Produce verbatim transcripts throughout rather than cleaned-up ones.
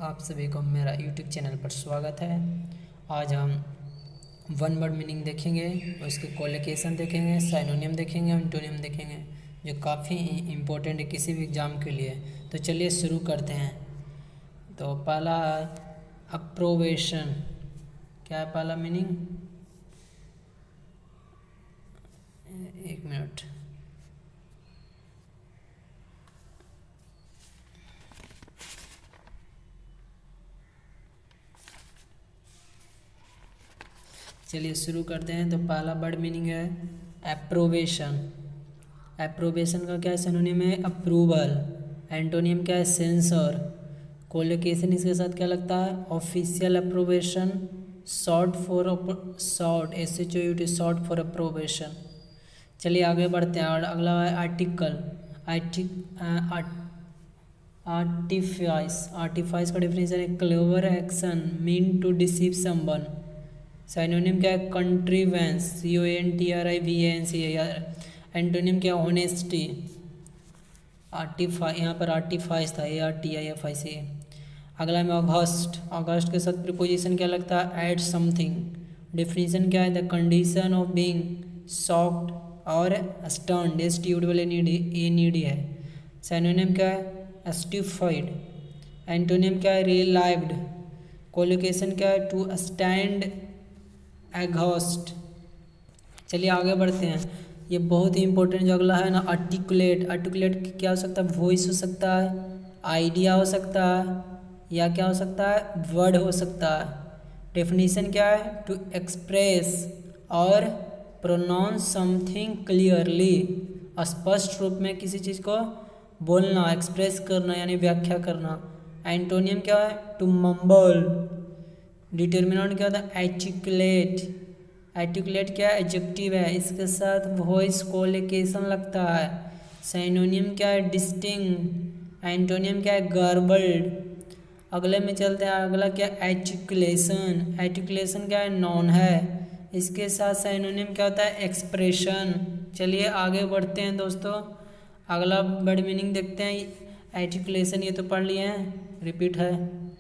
आप सभी को मेरा यूट्यूब चैनल पर स्वागत है। आज हम वन वर्ड मीनिंग देखेंगे, उसके कोलोकेशन देखेंगे, साइनोनिम देखेंगे, एंटोनिम देखेंगे, जो काफ़ी इम्पोर्टेंट है किसी भी एग्जाम के लिए। तो चलिए शुरू करते हैं। तो पहला अप्रोवेशन, क्या है पहला मीनिंग? एक मिनट। चलिए शुरू करते हैं। तो पहला वर्ड मीनिंग है अप्रोवेशन। अप्रोवेशन का क्या सिनोनिम है? अप्रूवल। एंटोनियम क्या है? सेंसर। कोलोकेशन इसके साथ क्या लगता है? Official approbation, short for short S H O U T short for approbation. चलिए आगे बढ़ते हैं। और अगला है आर्टिकल। आर्टिफाइस। आर्टिफाइस का डेफिनेशन है clever action mean to deceive someone. Synonym क्या है? Contrivance, C O N T R I V A N C A. Antonym क्या है? ऑनेस्टी। आर्टिफाई, यहाँ पर आर्टिफाइस था, A R T I F I C. अगला में ऑगस्ट। ऑगस्ट के साथ प्रीपोजिशन क्या लगता है? Add something. डेफिनेशन क्या है? The condition of being shocked और stunned. S T double N E D A N D है। साइनोनिम क्या है? एस्टिफाइड। एंटोनिम क्या है? रिलाइव्ड। कोलोकेशन क्या है? To stand aghast. चलिए आगे बढ़ते हैं। ये बहुत ही इंपॉर्टेंट जो अगला है ना, आर्टिकुलेट। आर्टिकुलेट क्या हो सकता है? वॉइस हो सकता है, आइडिया हो सकता है, या क्या हो सकता है? वर्ड हो सकता है। डेफिनेशन क्या है? टू एक्सप्रेस और प्रोनाउंस समथिंग क्लियरली। स्पष्ट रूप में किसी चीज़ को बोलना, एक्सप्रेस करना यानी व्याख्या करना। एंटोनियम क्या है? To mumble. डिटर्मिनेंट क्या होता है? आर्टिकुलेट। आर्टिकुलेट क्या है? एडजेक्टिव है, इसके साथ वॉइस कोलोकेशन लगता है। साइनोनिम क्या है? डिस्टिंक्ट। एंटोनियम क्या है? गार्बल्ड। अगले में चलते हैं। अगला क्या है? आर्टिकुलेशन। आर्टिकुलेशन क्या है? नॉन है, इसके साथ साइनोनिम क्या होता है? एक्सप्रेशन। चलिए आगे बढ़ते हैं दोस्तों। अगला वर्ड मीनिंग देखते हैं। आर्टिकुलेशन ये तो पढ़ लिए हैं, रिपीट है।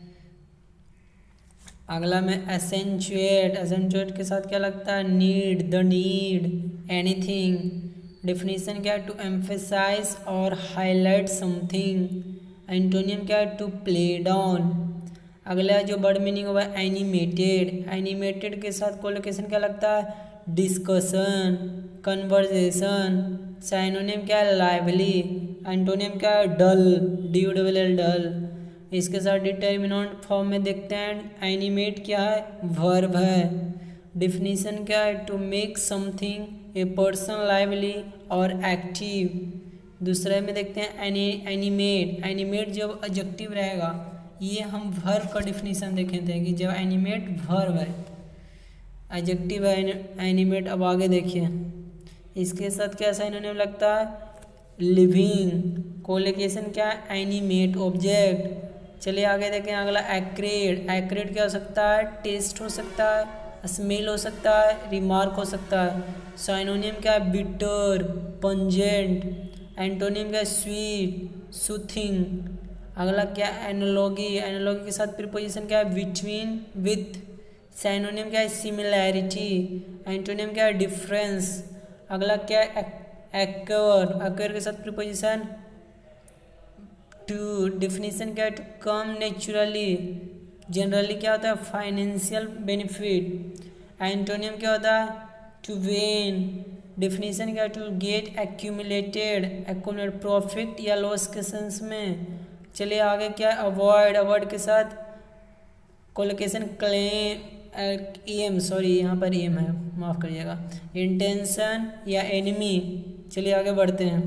अगला में एसेंचुएट। एसेंचुएट के साथ क्या लगता है? Need, the need, anything. Definition क्या है? टू एम्फेसाइज और हाईलाइट समथिंग। एंटोनियम क्या है? To play down. अगला जो वर्ड मीनिंग हुआ एनिमेटेड। एनिमेटेड के साथ कोलोकेशन क्या लगता है? Discussion, conversation. साइनोनिम क्या है? लाइवली। एंटोनियम क्या है? Dull, D double L dull. इसके साथ डिटर्मिनेंट फॉर्म में देखते हैं। एनिमेट क्या है? वर्ब है। डिफिनीशन क्या है? To make something a person lively और एक्टिव। दूसरे में देखते हैं एनी एनिमेट। एनिमेट जब एडजेक्टिव रहेगा, ये हम वर्ब का डिफिनीशन देखे थे कि जब एनिमेट वर्ब है, एडजेक्टिव है एनिमेट। अब आगे देखिए, इसके साथ क्या सिनोनिम लगता है? लिविंग। कोलोकेशन क्या है? Animate object. चलिए आगे देखें। अगला एक्रेड। एक्रेड क्या हो सकता है? टेस्ट हो सकता है, स्मेल हो सकता है, रिमार्क हो सकता है। साइनोनिम क्या है? Bitter, pungent. एंटोनिम क्या है? Sweet, soothing. अगला क्या? एनालॉगी। एनालॉगी के साथ प्रीपोजिशन क्या है? Between, with. साइनोनिम क्या है? सिमिलैरिटी। एंटोनिम क्या है? डिफरेंस। अगला क्या है? एक्वर। एक्वर के साथ प्रीपोजिशन टू। डिफिनीशन क्या है? To come naturally. जनरली क्या होता है? Financial benefit. एंटोनियम क्या होता है? To when. डिफिनीशन क्या है? To get accumulated, accumulate profit या लॉस के सेंस में। चलिए आगे क्या है? अवॉइड। अवॉइड के साथ कोलोकेशन क्लेम एम, सॉरी यहाँ पर एम है, माफ़ करिएगा। इंटेंशन या एनिमी। चलिए आगे बढ़ते हैं।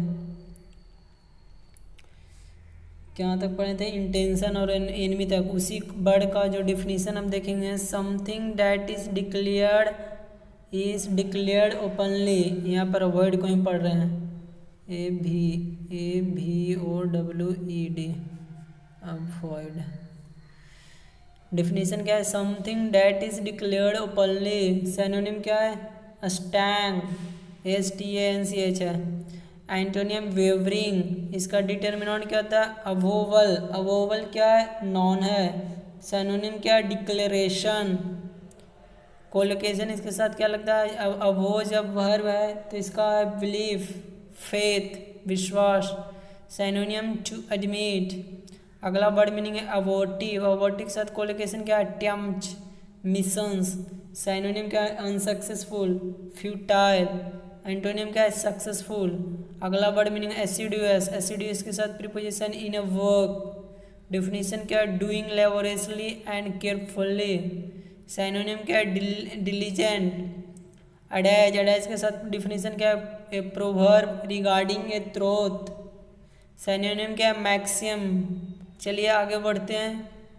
क्या तक पढ़े थे? इंटेंशन और एनिमी तक। उसी वर्ड का जो डिफिनीशन हम देखेंगे, something that is declared is declared openly. यहाँ पर वर्ड को ही पढ़ रहे हैं, ए V A V O W E D, avoid. Definition क्या है? Something that is declared openly. Synonym क्या है? Stanch, S T A N C H है। एंटोनियम वेवरिंग, इसका डिटर्मिनेंट क्या होता है अवोवल, अवोवल क्या है नॉन है। सिनोनिम क्या है डिक्लेरेशन। कोलोकेशन इसके साथ क्या लगता है अवो जब वर्ब है तो इसका है बिलीफ फेथ विश्वास। Synonym to admit. अगला वर्ड मीनिंग है अबॉर्टिव, अबॉर्टिव के साथ कोलोकेशन क्या है अटेम्प्ट मिशंस। सिनोनिम क्या है अनसक्सेसफुल फ्यूटाइल। एंटोनियम क्या है सक्सेसफुल। अगला वर्ड मीनिंग एसिडुअस, एसिडुअस के साथ preposition in a work. Definition क्या है doing laboriously and carefully. Synonym क्या है डिलीजेंट। अडैज, अडैज के साथ डिफिनेशन क्या है a proverb regarding a truth. Synonym क्या है मैक्सिम। चलिए आगे बढ़ते हैं।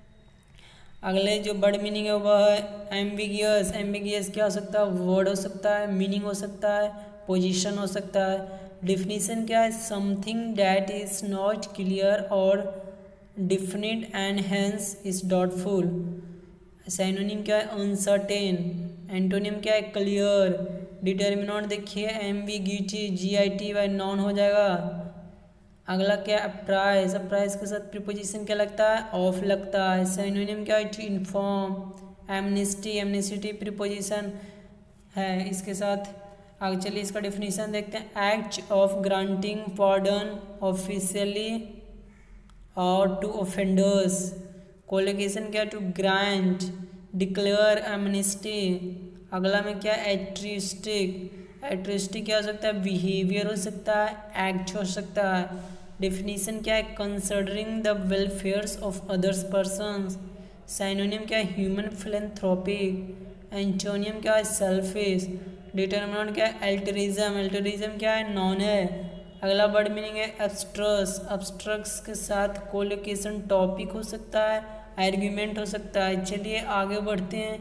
अगले जो वर्ड मीनिंग है वह है एम्बिगियस। एम्बिगियस क्या हो सकता है वर्ड हो सकता है, मीनिंग हो सकता है, पोजीशन हो सकता है। डिफिनीशन क्या है something that is not clear और definite and hence is doubtful. Synonym क्या है अनसर्टेन। एंटोनिम क्या है क्लियर। डिटर्मिनेंट देखिए ambiguity G I T Y noun हो जाएगा। अगला क्या है अप्राइज, अप्राइज के साथ प्रीपोजिशन क्या लगता है ऑफ लगता है। सिनोनिम क्या है to inform. Amnesty, amnesty preposition है इसके साथ। आगे चलिए इसका डेफिनेशन देखते हैं act of granting pardon officially और टू ऑफेंडर्स। कोलोकेशन क्या है टू ग्रांट डिक्लेयर एमनेस्टी। अगला में क्या एट्रिस्टिक, एट्रिस्टिक क्या हो सकता है बिहेवियर हो सकता है, एक्ट हो सकता है। डेफिनेशन क्या है considering the welfares of others persons. Synonym क्या है ह्यूमन फिलैंथ्रोपिक। एंटोनियम क्या है सेल्फिश। डिटर्मिनेंट क्या है अल्टरिज्म, अल्टरिज्म क्या है नॉन है। अगला वर्ड मीनिंग है एब्स्ट्रस, एब्स्ट्रक्स के साथ कोलोकेशन टॉपिक हो सकता है, आर्ग्यूमेंट हो सकता है। चलिए आगे बढ़ते हैं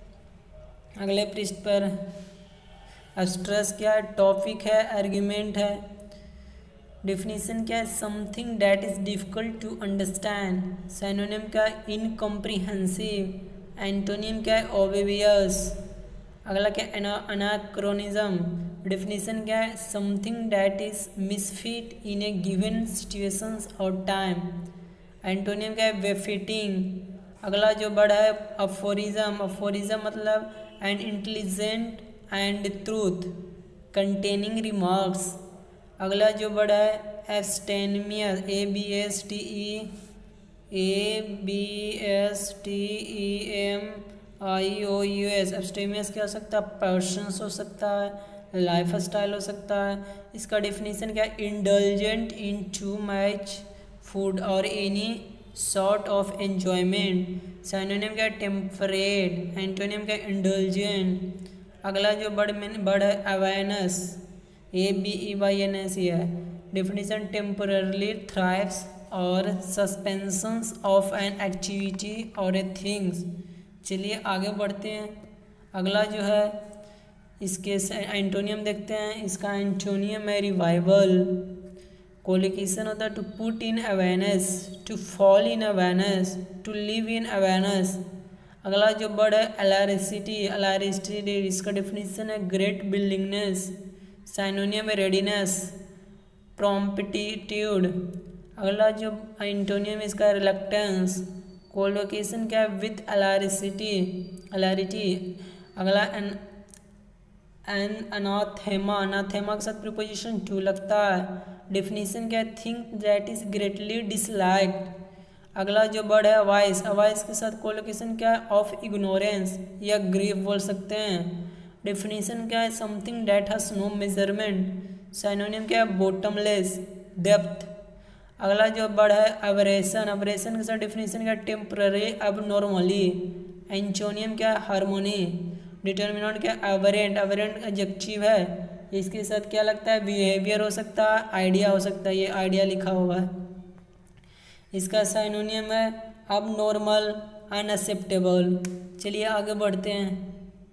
अगले पृष्ठ पर। एब्स्ट्रस क्या है टॉपिक है, आर्ग्यूमेंट है। डिफिनीशन क्या है something that is difficult to understand. Synonym क्या है इनकम्प्रिहेंसिव। एंटोनियम क्या है ओबेवियस। अगला क्या है अनाक्रोनिज्म। डिफिनीशन क्या है something that is misfit in a given situations और टाइम। एंटोनियम क्या है बेफिटिंग। अगला जो वर्ड है अफोरिज्म, अफोरिज्म मतलब an intelligent and truth containing remarks. अगला जो वर्ड है abstemious, A B S T E A B S T E M I O U S. Abstemious क्या हो सकता है पर्सन्स हो सकता है, लाइफ स्टाइल हो सकता है। इसका डेफिनेशन क्या है indulgent in too much food और any sort of enjoyment. Synonym क्या है टेम्परेट। एंटोनियम क्या है इंडल्जेंट। अगला जो वर्ड में वर्ड है abeyance, A B E Y N S है। डेफिनेशन टेम्पररली थ्राइव्स और सस्पेंशंस ऑफ एन एक्टिविटी और ए थिंग्स। चलिए आगे बढ़ते हैं। अगला जो है इसके एंटोनियम देखते हैं। इसका एंटोनियम है रिवाइवल। कोलोकेशन होता है to put in abeyance, to fall in abeyance, to live in abeyance. अगला जो वर्ड है एलारिसिटी, एलारिसिटी इसका डेफिनेशन है ग्रेट बिल्डिंगनेस। सिनोनियम है रेडीनेस प्रॉम्प्टिट्यूड। अगला जो एंटोनियम इसका है रिलक्टेंस। कोलोकेशन क्या है विथ एलारिसिटी, एलारिटी। अगला एन एन अनाथेमा, अनाथेमा के साथ प्रीपोजिशन टू लगता है। डेफिनेशन क्या है think that is greatly disliked. अगला जो वर्ड है अवाइस, अवाइस के साथ कोलोकेशन क्या है ऑफ इग्नोरेंस या ग्रीफ बोल सकते हैं। डेफिनेशन क्या है something that has no measurement. Synonym क्या है बॉटमलेस डेप्थ। अगला जो वर्ड है एवरेशन, एवरेशन के साथ डेफिनेशन क्या है टेम्पररी एबनॉर्मली। एंटोनियम क्या है हार्मोनी। डिटर्मिनेंट क्या है एवरेंट, एवरेंट एडजेक्टिव है। इसके साथ क्या लगता है बिहेवियर हो सकता है, आइडिया हो सकता है, ये आइडिया लिखा हुआ है। इसका सिनोनियम है अब नॉर्मल अनएक्सेप्टेबल। चलिए आगे बढ़ते हैं।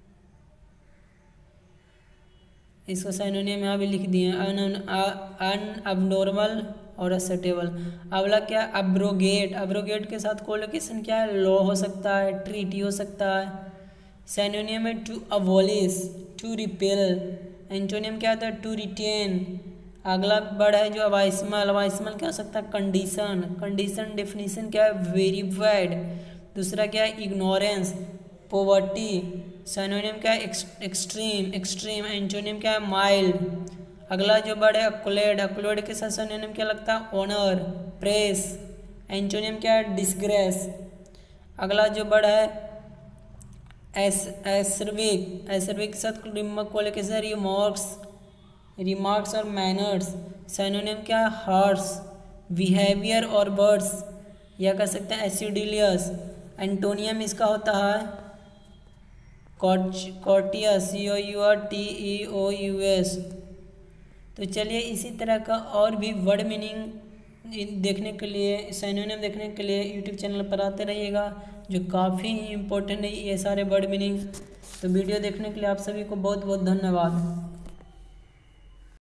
इसका सिनोनियम यहाँ भी लिख दिए अन अबनॉर्मल और एक्सेप्टेबल। अगला क्या अब्रोगेट, अब्रोगेट के साथ कोलोकेशन क्या है लॉ हो सकता है, ट्रीटी हो सकता है। सिनोनियम है to abolish, to repel. Antonym क्या होता है टू रिटेन। अगला वर्ड है जो अवाइसमल, अवाइसमल क्या हो सकता है, कंडीशन, कंडीशन डेफिनेशन क्या है, वेरीफाइड। दूसरा क्या है, इग्नोरेंस, पॉवर्टी। सिनोनिम क्या है, एक्सट्रीम, एक्सट्रीम। एंटोनिम क्या है, माइल्ड। अगला जो वर्ड है अक्लेड, अक्लेड के साथ सिनोनिम क्या लगता है, ऑनर, प्रेस। एंटोनिम क्या है, डिसग्रेस। अगला जो वर्ड है एस एसर्विक, एसर्विक के साथ रिमक वाले के साथ रिमार्क्स, रिमार्क्स और मैनर्स। सिनोनिम क्या है, हार्श, बिहेवियर और वर्ड्स, या कह सकते हैं एसिडिलियस। एंटोनियम इसका होता है courteous, C O U R T E O U S. तो चलिए इसी तरह का और भी वर्ड मीनिंग देखने के लिए, सिनोनिम देखने के लिए यूट्यूब चैनल पर आते रहिएगा, जो काफ़ी इम्पोर्टेंट है ये सारे वर्ड मीनिंग। तो वीडियो देखने के लिए आप सभी को बहुत बहुत धन्यवाद।